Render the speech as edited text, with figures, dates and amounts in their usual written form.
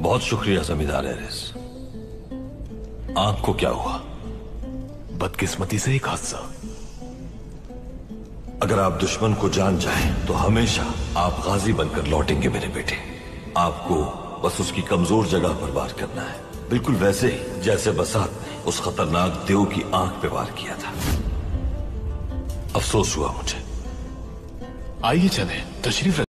बहुत शुक्रिया जमींदार एरिस। आंख को क्या हुआ? बदकिस्मती से एक हादसा। अगर आप दुश्मन को जान जाएं तो हमेशा आप गाजी बनकर लौटेंगे मेरे बेटे। आपको बस उसकी कमजोर जगह पर वार करना है, बिल्कुल वैसे ही जैसे बसात ने उस खतरनाक देव की आंख पे वार किया था। अफसोस हुआ मुझे। आइए चले, तशरीफ